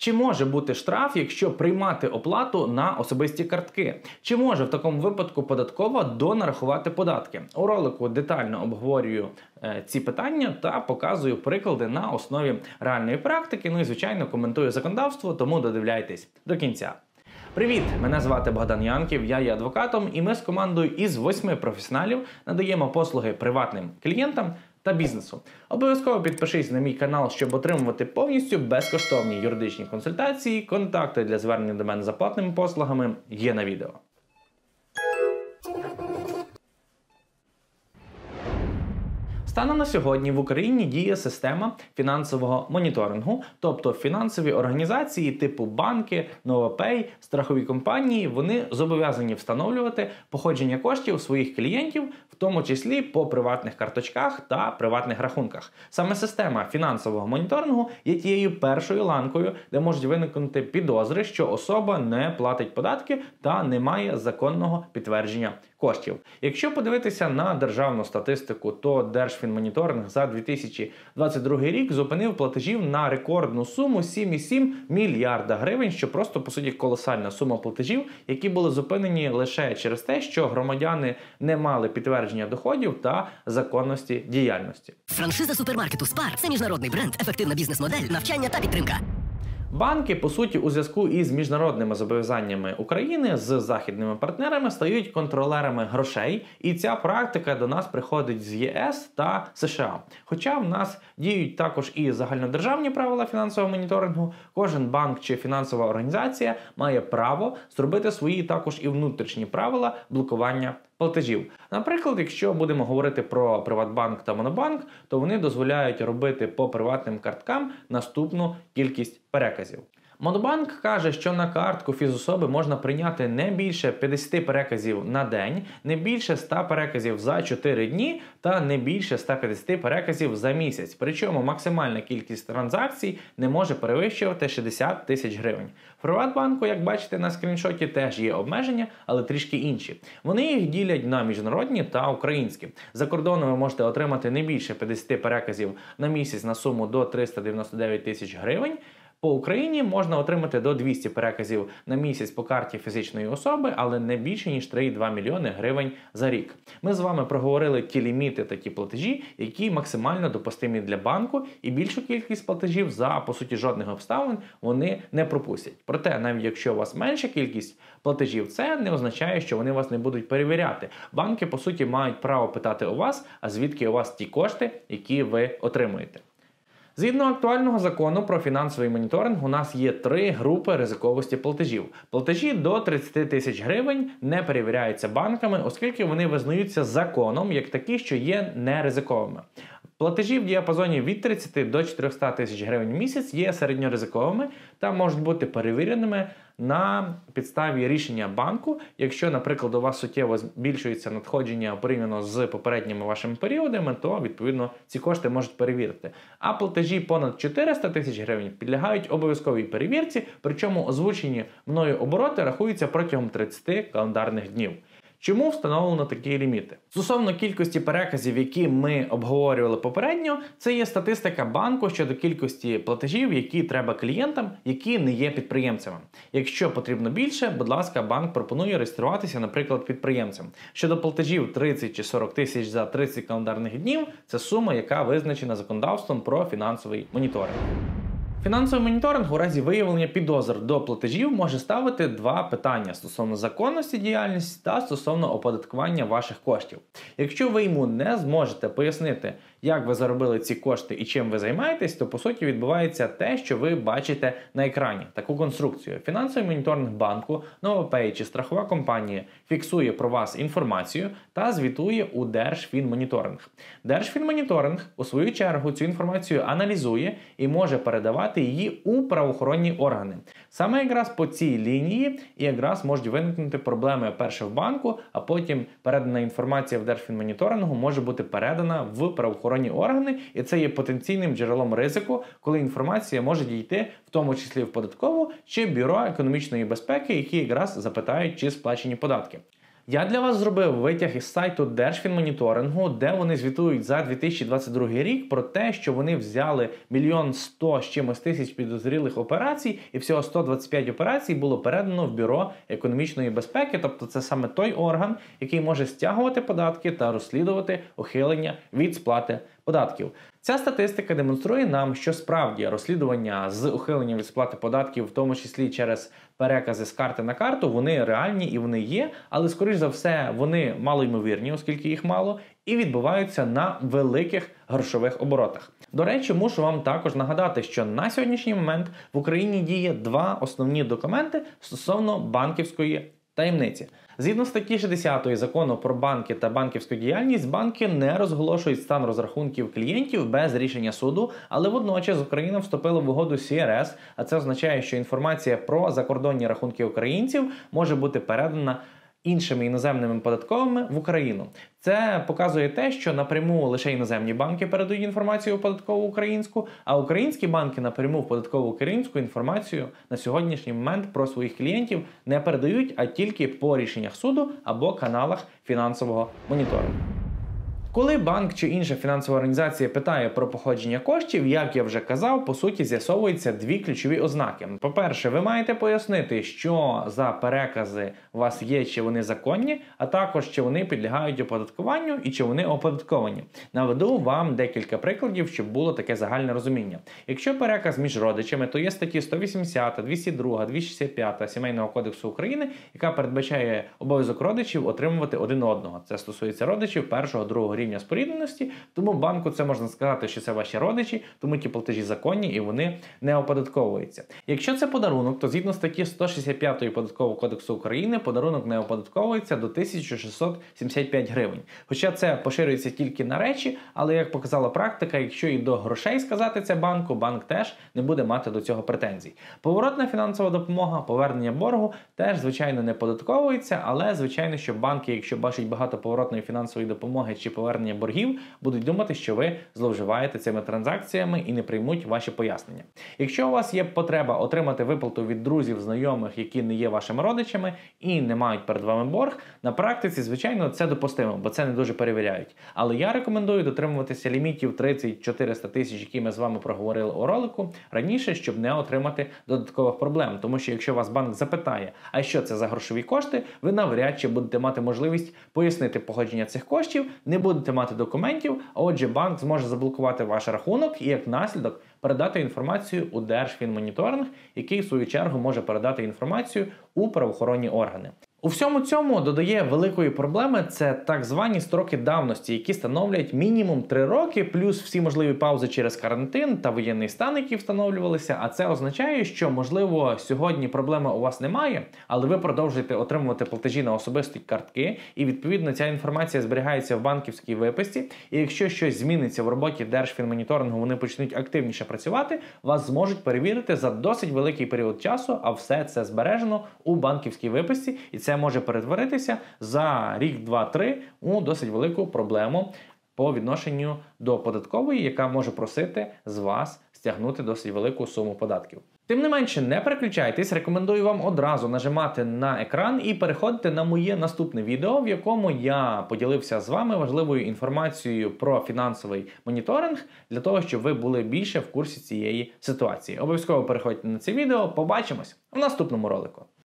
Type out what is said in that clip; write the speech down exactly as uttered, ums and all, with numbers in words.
Чи може бути штраф, якщо приймати оплату на особисті картки? Чи може в такому випадку податкова донарахувати податки? У ролику детально обговорюю е, ці питання та показую приклади на основі реальної практики. Ну і, звичайно, коментую законодавство, тому додивляйтесь до кінця. Привіт! Мене звати Богдан Янків, я є адвокатом, і ми з командою із восьми професіоналів надаємо послуги приватним клієнтам та бізнесу. Обов'язково підпишись на мій канал, щоб отримувати повністю безкоштовні юридичні консультації. Контакти для звернення до мене за платними послугами є на відео. Станом на сьогодні в Україні діє система фінансового моніторингу, тобто фінансові організації типу банки, Новопей, страхові компанії, вони зобов'язані встановлювати походження коштів своїх клієнтів, в тому числі по приватних карточках та приватних рахунках. Саме система фінансового моніторингу є тією першою ланкою, де можуть виникнути підозри, що особа не платить податки та не має законного підтвердження коштів. Якщо подивитися на державну статистику, то Держфінмоніторинг за дві тисячі двадцять другий рік зупинив платежів на рекордну суму сім цілих сім десятих мільярда гривень, що просто, по суті, колосальна сума платежів, які були зупинені лише через те, що громадяни не мали підтвердження доходів та законності діяльності. Франшиза супермаркету Спар – це міжнародний бренд, ефективна бізнес-модель, навчання та підтримка. Банки, по суті, у зв'язку із міжнародними зобов'язаннями України з західними партнерами стають контролерами грошей, і ця практика до нас приходить з ЄС та США. Хоча в нас діють також і загальнодержавні правила фінансового моніторингу, кожен банк чи фінансова організація має право зробити свої також і внутрішні правила блокування платежів. Наприклад, якщо будемо говорити про Приватбанк та Монобанк, то вони дозволяють робити по приватним карткам наступну кількість переказів. Монобанк каже, що на картку фізособи можна прийняти не більше п'ятдесят переказів на день, не більше ста переказів за чотири дні та не більше ста п'ятдесят переказів за місяць. Причому максимальна кількість транзакцій не може перевищувати шістдесят тисяч гривень. В Приватбанку, як бачите на скріншоті, теж є обмеження, але трішки інші. Вони їх ділять на міжнародні та українські. За кордоном ви можете отримати не більше п'ятдесят переказів на місяць на суму до триста дев'яносто дев'ять тисяч гривень. По Україні можна отримати до двохсот переказів на місяць по карті фізичної особи, але не більше, ніж три цілих дві мільйони гривень за рік. Ми з вами проговорили ті ліміти та ті платежі, які максимально допустимі для банку, і більшу кількість платежів за, по суті, жодних обставин вони не пропустять. Проте, навіть якщо у вас менша кількість платежів, це не означає, що вони вас не будуть перевіряти. Банки, по суті, мають право питати у вас, а звідки у вас ті кошти, які ви отримуєте. Згідно актуального закону про фінансовий моніторинг, у нас є три групи ризиковості платежів. Платежі до тридцяти тисяч гривень не перевіряються банками, оскільки вони визнаються законом як такі, що є неризиковими. Платежі в діапазоні від тридцяти до чотирьохсот тисяч гривень в місяць є середньоризиковими та можуть бути перевіреними на підставі рішення банку, якщо, наприклад, у вас суттєво збільшується надходження порівняно з попередніми вашими періодами, то, відповідно, ці кошти можуть перевірити. А платежі понад чотириста тисяч гривень підлягають обов'язковій перевірці, причому озвучені мною обороти рахуються протягом тридцяти календарних днів. Чому встановлено такі ліміти? Стосовно кількості переказів, які ми обговорювали попередньо, це є статистика банку щодо кількості платежів, які треба клієнтам, які не є підприємцями. Якщо потрібно більше, будь ласка, банк пропонує реєструватися, наприклад, підприємцем. Щодо платежів тридцять чи сорок тисяч за тридцять календарних днів, це сума, яка визначена законодавством про фінансовий моніторинг. Фінансовий моніторинг у разі виявлення підозр до платежів може ставити два питання стосовно законності діяльності та стосовно оподаткування ваших коштів. Якщо ви йому не зможете пояснити, як ви заробили ці кошти і чим ви займаєтесь, то по суті відбувається те, що ви бачите на екрані. Таку конструкцію. Фінансовий моніторинг банку, Новопей чи страхова компанія фіксує про вас інформацію та звітує у Держфінмоніторинг. Держфінмоніторинг, у свою чергу, цю інформацію аналізує і може передавати її у правоохоронні органи. Саме якраз по цій лінії і якраз можуть виникнути проблеми перше в банку, а потім передана інформація в Держфінмоніторингу може бути передана в правоохоронні органи, і це є потенційним джерелом ризику, коли інформація може дійти в тому числі в податкову чи бюро економічної безпеки, які якраз запитають, чи сплачені податки. Я для вас зробив витяг із сайту Держфінмоніторингу, де вони звітують за дві тисячі двадцять другий рік про те, що вони взяли мільйон сто з чимось тисяч підозрілих операцій, і всього сто двадцять п'ять операцій було передано в Бюро економічної безпеки, тобто це саме той орган, який може стягувати податки та розслідувати ухилення від сплати податків. Ця статистика демонструє нам, що справді розслідування з ухиленням від сплати податків, в тому числі через перекази з карти на карту, вони реальні і вони є, але, скоріш за все, вони малоймовірні, оскільки їх мало, і відбуваються на великих грошових оборотах. До речі, мушу вам також нагадати, що на сьогоднішній момент в Україні діє два основні документи стосовно банківської таємниці. Згідно статті шістдесят Закону про банки та банківську діяльність, банки не розголошують стан розрахунків клієнтів без рішення суду, але водночас Україна вступила в угоду Сі Ар Ес, а це означає, що інформація про закордонні рахунки українців може бути передана іншими іноземними податковими в Україну. Це показує те, що напряму лише іноземні банки передають інформацію у податкову українську, а українські банки напряму в податкову українську інформацію на сьогоднішній момент про своїх клієнтів не передають, а тільки по рішеннях суду або каналах фінансового моніторингу. Коли банк чи інша фінансова організація питає про походження коштів, як я вже казав, по суті з'ясовуються дві ключові ознаки. По-перше, ви маєте пояснити, що за перекази у вас є, чи вони законні, а також чи вони підлягають оподаткуванню і чи вони оподатковані. Наведу вам декілька прикладів, щоб було таке загальне розуміння. Якщо переказ між родичами, то є статті сто вісімдесят, двісті два, двісті шістдесят п'ять Сімейного кодексу України, яка передбачає обов'язок родичів отримувати один одного. Це стосується родичів першого, другого рівня спорідненості, тому банку це можна сказати, що це ваші родичі, тому ті платежі законні і вони не оподатковуються. Якщо це подарунок, то згідно статті сто шістдесят п'ять Податкового кодексу України подарунок не оподатковується до тисяча шістсот сімдесят п'ять гривень. Хоча це поширюється тільки на речі, але як показала практика, якщо і до грошей сказати це банку, банк теж не буде мати до цього претензій. Поворотна фінансова допомога, повернення боргу теж, звичайно, не податковується, але, звичайно, що банки, якщо бачать багато поворотної фінансової допомоги чи повернення боргів, будуть думати, що ви зловживаєте цими транзакціями і не приймуть ваші пояснення. Якщо у вас є потреба отримати виплату від друзів, знайомих, які не є вашими родичами і не мають перед вами борг, на практиці, звичайно, це допустимо, бо це не дуже перевіряють. Але я рекомендую дотримуватися лімітів тридцять-чотириста тисяч, які ми з вами проговорили у ролику, раніше, щоб не отримати додаткових проблем. Тому що якщо вас банк запитає, а що це за грошові кошти, ви навряд чи будете мати можливість пояснити походження цих коштів, не будете мати документів, а отже банк зможе заблокувати ваш рахунок і як наслідок передати інформацію у Держфінмоніторинг, який в свою чергу може передати інформацію у правоохоронні органи. У всьому цьому додає великої проблеми це так звані строки давності, які становлять мінімум три роки, плюс всі можливі паузи через карантин та воєнний стан, які встановлювалися, а це означає, що, можливо, сьогодні проблеми у вас немає, але ви продовжуєте отримувати платежі на особисті картки, і, відповідно, ця інформація зберігається в банківській виписці, і якщо щось зміниться в роботі Держфінмоніторингу, вони почнуть активніше працювати, вас зможуть перевірити за досить великий період часу, а все це збережено у банківській виписці, і це Це може перетворитися за рік, два, три у досить велику проблему по відношенню до податкової, яка може просити з вас стягнути досить велику суму податків. Тим не менше, не переключайтесь, рекомендую вам одразу нажимати на екран і переходити на моє наступне відео, в якому я поділився з вами важливою інформацією про фінансовий моніторинг, для того, щоб ви були більше в курсі цієї ситуації. Обов'язково переходьте на це відео, побачимось у наступному ролику.